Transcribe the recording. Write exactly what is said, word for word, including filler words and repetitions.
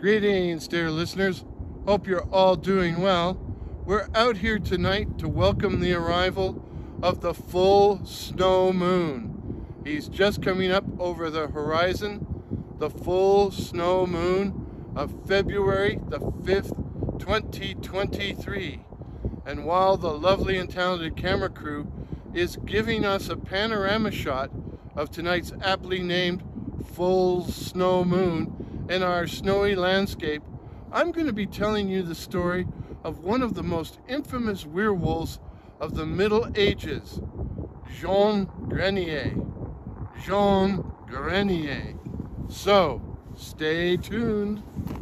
Greetings, dear listeners. Hope you're all doing well. We're out here tonight to welcome the arrival of the full snow moon. He's just coming up over the horizon, the full snow moon of February the fifth, twenty twenty-three. And while the lovely and talented camera crew is giving us a panorama shot of tonight's aptly named full snow moon in our snowy landscape, I'm going to be telling you the story of one of the most infamous werewolves of the Middle Ages, Jean Grenier. Jean Grenier. So, stay tuned.